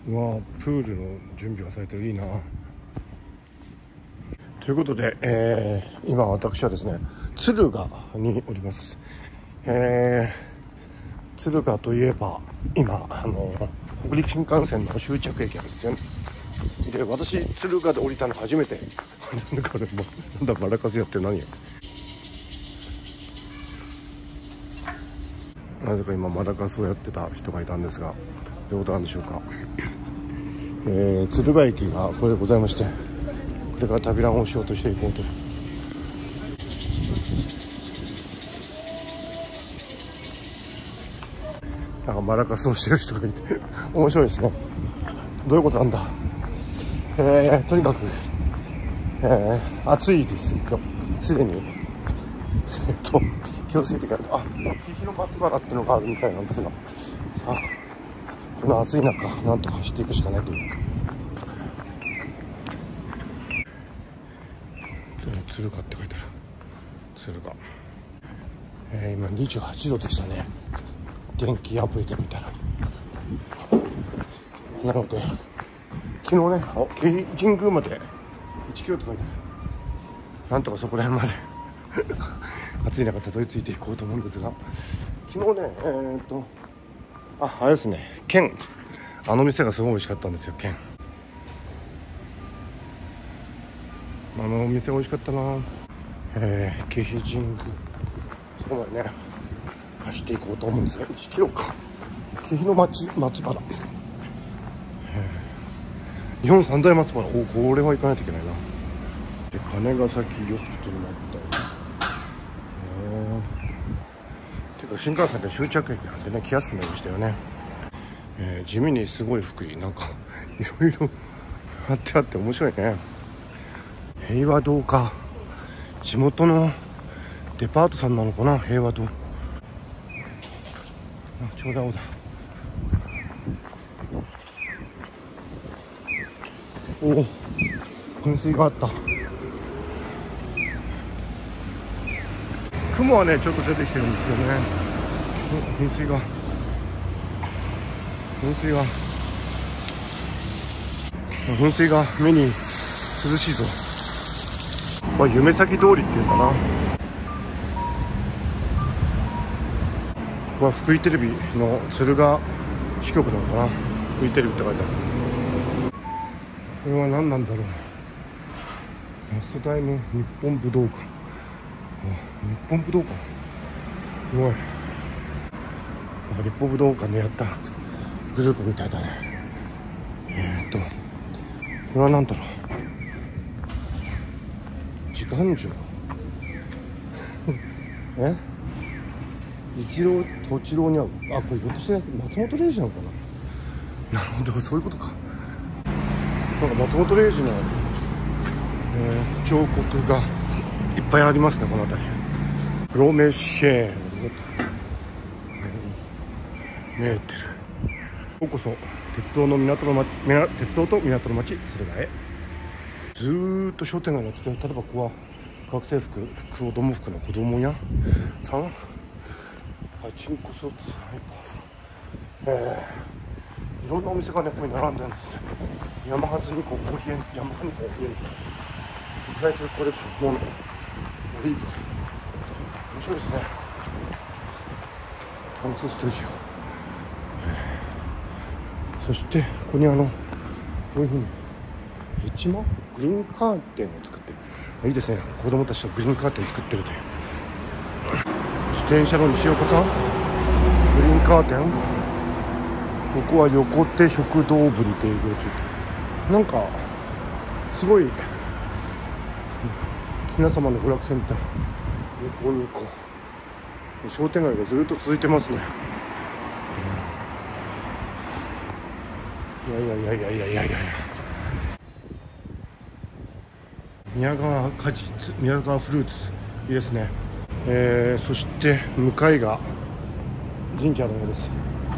うわ、プールの準備がされてる、いいな。ということで、今私はですね、敦賀におります。敦賀といえば今北陸新幹線の終着駅なんですよね。で、私敦賀で降りたの初めて。なんかこれもなんだマラカスやってる、何よ。なぜか今マラカスをやってた人がいたんですが、どういうことなんでしょうか。敦賀駅がこれでございまして、これから旅ランをしようとしていこうと。なんかマラカスをしてる人がいて面白いですね。どういうことなんだ。とにかく、暑いですよ、すでに。気をつけていかないと。日の松原ってのがあるみたいなんですが、さあ、この暑い中なんとか走っていくしかないという。敦賀って書いてある。敦賀、今28度でしたね。電気アプリで見たら。なので昨日ね、京神宮まで1キロって書いてある。なんとかそこら辺まで暑い中たどり着いていこうと思うんですが、昨日ね、あれですね、県、あの店がすごい美味しかったんですよ。県、あのお店美味しかったな。京浜神宮、そこまでね走っていこうと思うんですが、1キロか。京浜の松原、日本三大松原、これは行かないといけないな。で、金ヶ崎緑地というのもあったよ。ていうか新幹線で終着駅なんでね、来やすくなりましたよね。地味にすごい福井、なんかいろいろあって面白いね。平和堂か、地元のデパートさんなのかな、平和堂。ちょうど青だ。噴水があった。雲はねちょっと出てきてるんですよね。噴水が目に涼しいぞ。これ夢咲通りっていうんだな。ここは福井テレビの敦賀支局なのかな。福井テレビって書いてある。これは何なんだろう。ラストタイム日本武道館。日本武道館、すごい。なんか日本武道館でやったグループみたいだね。これは何だろう。時間樹一郎とちろうに会う。これひょっとして松本零士なのかな。なるほど、そういうことか。なんか松本零士の、彫刻がいっぱいありますね、この辺り。プロメシェーンメーテル。ようこそ鉄道と港の町敦賀へ。ずーっと商店街になってて、例えばここは学生服、子供服の子供屋さん、パチンコスーツ、いろんなお店がねここに並んでるんですね。ヤマハニコオリエント、リサイクルコレクションのオリーブ、面白いですね。ダンススタジオ、そしてここにこういうふうにヘチマグリーンカーテンを作ってる。いいですね、子供たちとグリーンカーテン作ってるという。自転車の西岡さん、グリーンカーテン。ここは横手食堂部に提供中。なんかすごい皆様の娯楽センター、横にこう商店街がずっと続いてますね。いや宮川果実、宮川フルーツ、いいですね。そして向かいが神社のようです。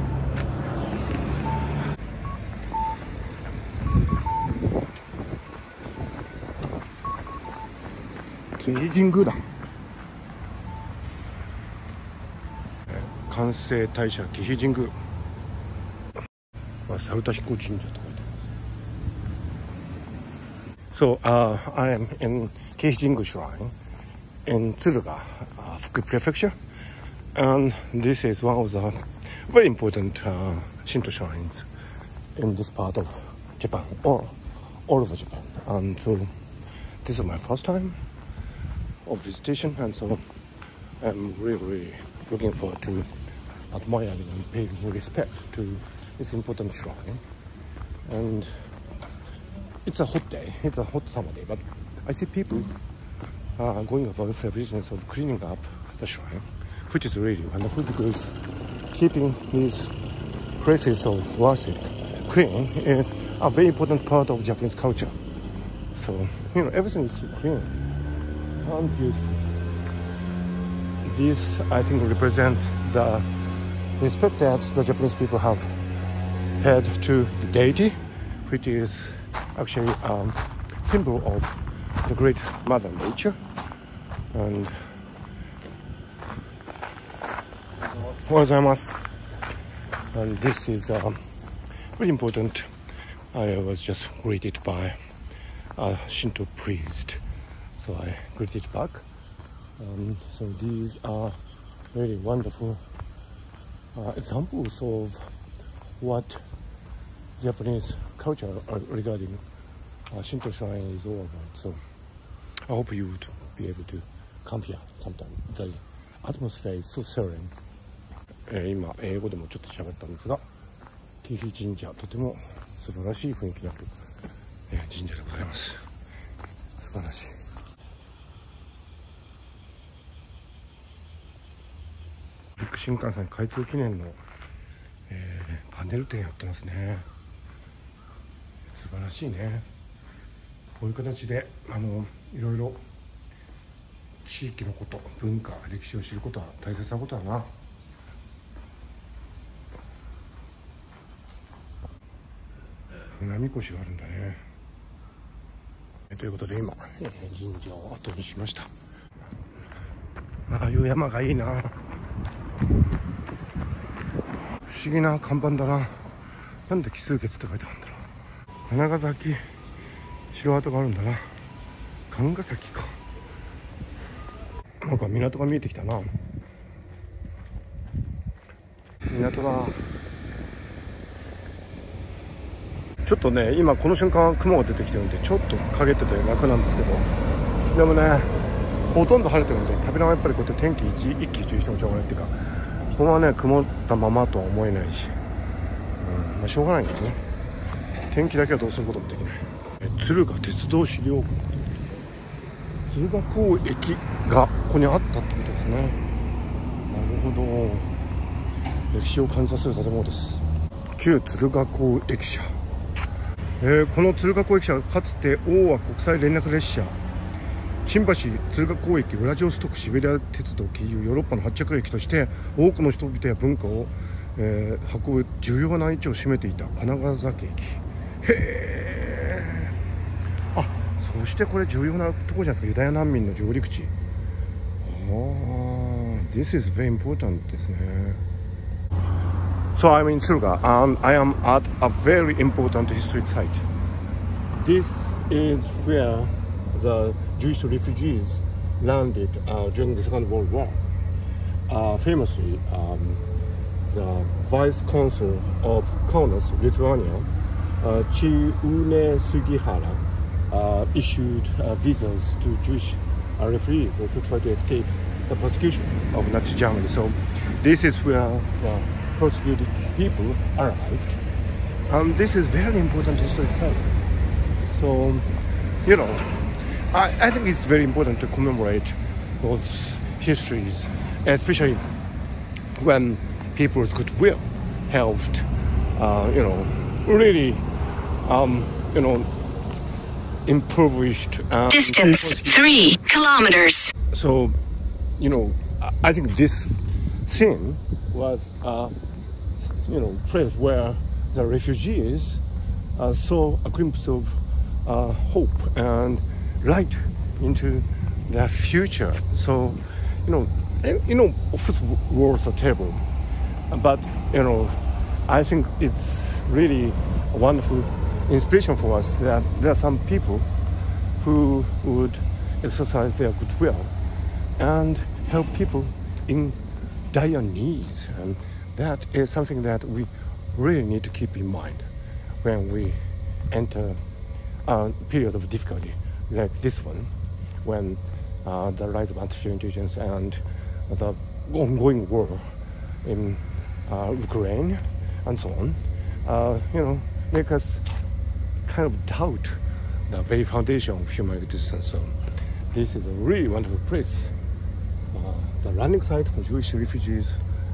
京神宮だ。完成大社京浜神宮。 猿田彦神社とか。So, I am in Keijingu Shrine in Tsuruga, Fukui Prefecture, and this is one of the very important Shinto shrines in this part of Japan, or all over Japan. And so, this is my first time of visitation, and so I'm really looking forward to admiring and paying respect to this important shrine. And it's a hot day, it's a hot summer day, but I see people going about the business of cleaning up the shrine, which is really wonderful, because keeping these places of worship clean is a very important part of Japanese culture. So, everything is clean and beautiful. This, I think, represents the respect that the Japanese people have paid to the deity, which is actually a symbol of the great Mother Nature. And and this is very important. I was just greeted by a Shinto priest, so I greeted back. So these are very wonderful examples of what Japanese culture regarding Shinto shrine is all about. So I hope you would be able to come here sometime. The atmosphere is so serene. 今英語でもちょっと喋ったんですが、紀伊神社、とても素晴らしい雰囲気のある神社でございます。素晴らしい。陸新幹線開通記念の、パネル展やってますね。素晴らしいね。こういう形でいろいろ地域のこと、文化、歴史を知ることは大切なことだな。船みこしがあるんだね。ということで今、神社を後にしました。ああいう山がいいな。不思議な看板だな。なんで奇数月って書いてあるんだろう。花ヶ崎城跡があるんだな。神ヶ崎か。なんか港が見えてきたな。港だ。ちょっとね、今この瞬間雲が出てきてるんでちょっと陰ってて楽なんですけど、でもね、ほとんど晴れてるんで、旅のやっぱりこうやって天気一喜一憂してもしょうがないっていうか、このままね曇ったままとは思えないし、しょうがないんだよね。天気だけはどうすることもできない。敦賀鉄道資料館、敦賀港駅がここにあったってことですね。なるほど、歴史を感じさせる建物です。旧敦賀港駅舎。この敦賀港駅舎はかつて大和国際連絡列車新橋敦賀港駅ウラジオストクシベリア鉄道経由ヨーロッパの発着駅として多くの人々や文化を、運ぶ重要な位置を占めていた金川崎駅。へえ。あ、そしてこれ重要なところじゃないですか。ユダヤ難民の上陸地。This is very important ですね。So I'm in Tsuruga and I am at a very important historic site. This is where the Jewish refugees landed during the Second World War. Famously, the vice consul of Kaunas, Lithuania, Chiune Sugihara, issued visas to Jewish refugees who tried to escape the persecution of Nazi Germany. So this is where the persecuted people arrived, and this is very important historic site. So, I think it's very important to commemorate those histories, especially when people's goodwill helped, really, impoverished. Distance 3 kilometers. So, I think this scene was place where the refugees saw a glimpse of hope and light into their future. So, of course, wars are terrible, but I think it's really a wonderful inspiration for us that there are some people who would exercise their goodwill and help people in dire needs, and that is something that we really need to keep in mind when we enter a period of difficulty like this one, when the rise of artificial intelligence and the ongoing war in Ukraine and so on, make us kind of doubt the very foundation of human existence. So this is a really wonderful place, the landing site for Jewish refugees,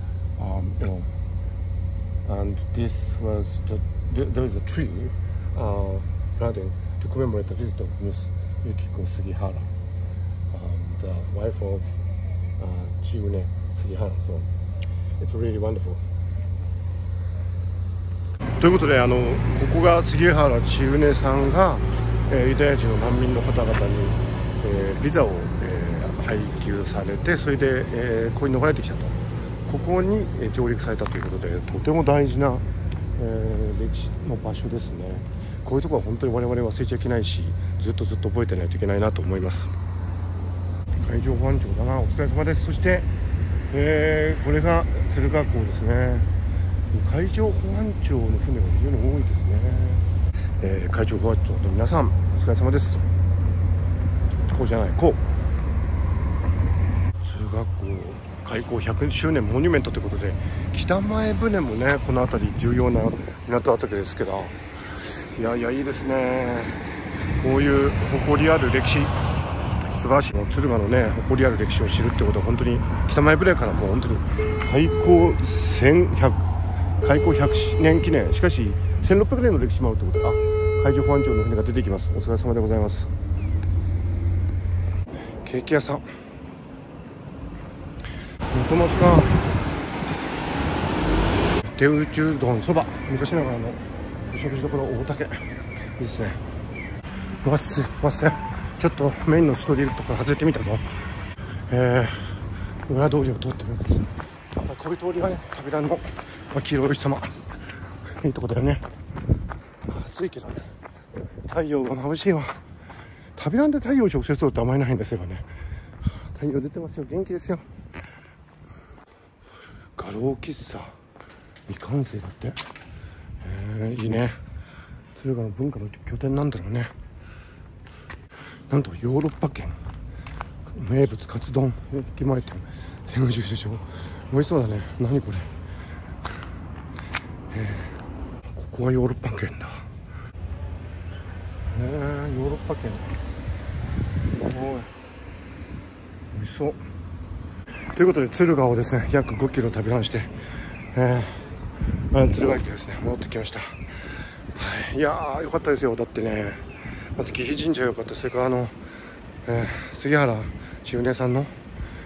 and this was there is a tree planted to commemorate the visit of Miss Yukiko Sugihara, the wife of Chiune Sugihara. So it's really wonderful. ということで、ここが杉原千畝さんが、ユダヤ人の難民の方々に、ビザを、配給されて、それで、ここに逃れてきたと、ここに、上陸されたということで、とても大事な、歴史の場所ですね。こういうところは本当に我々忘れちゃいけないし、ずっと覚えてないといけないなと思います。海上保安庁だな、お疲れ様です。そして、これが敦賀港ですね。海上保安庁の船が非常に多いですね。海上保安庁の皆さん、お疲れ様です。こうじゃない、こう敦賀港開港100周年モニュメントということで、北前船もね、この辺り重要な港あたりですけど、いやいいですね。こういう誇りある歴史、素晴らしい。敦賀のね、誇りある歴史を知るってことは、本当に北前船からもう本当に開港100年記念、しかし1600年の歴史もあるということで、海上保安庁の船が出てきます。お疲れ様でございます。ケーキ屋さん、元町か。手打ちうどん、そば、昔ながらのお食事処大竹、いいですね。わっせちょっとメインのストリートから外れてみたぞ。裏通りを通ってみます。やっぱりこういう通りがね、旅団の黄色い様、いいとこだよね。暑いけどね、太陽が眩しいわ。旅団で太陽直接撮るってあまりないんですよね。太陽出てますよ、元気ですよ。画廊喫茶未完成だって。いいね。敦賀の文化の拠点なんだろうね。なんとヨーロッパ圏名物カツ丼駅前店専用駐車場、美味しそうだね。何これ。ここはヨーロッパ圏だ。ヨーロッパ圏、おい、美味しそう。ということで、敦賀をですね、約5キロ旅ランして、敦賀駅ですね、戻ってきました。いやー、よかったですよ。だってね、まず貴妃神社よかった。それから杉原千畝さんの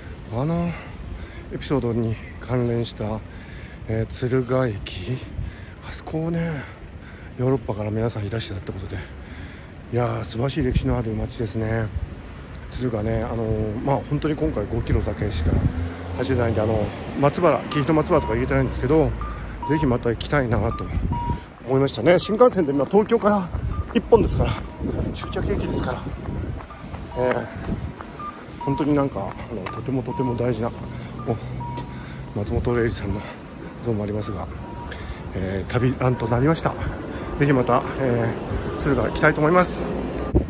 エピソードに関連した敦賀駅、あそこをね、ヨーロッパから皆さんいらしてたってことで、いやー、素晴らしい歴史のある街ですね。敦賀ね、本当に今回5キロだけしか走れないんで、松原、紀伊の松原とか言えてないんですけど、ぜひまた行きたいなと思いましたね。新幹線で今東京から1本ですから、終着駅ですから、本当になんかとても大事な松本零士さんの像もありますが、旅ランとなりました。ぜひまた、敦賀行きたいと思います。